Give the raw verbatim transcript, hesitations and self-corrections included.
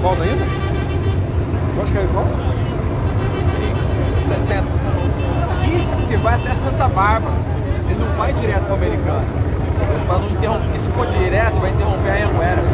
volta ainda? Quanto que é igual? sessenta. E que vai até Santa Bárbara. Ele não vai direto para Americana. Para não interromper, se for direto, vai interromper a Anhanguera.